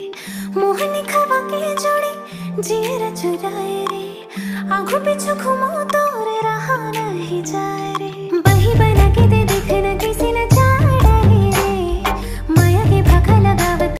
मोहनी खवा के जोड़ी जीरा चुराए रे आंखों पीछू घुमाओ तोरे रहा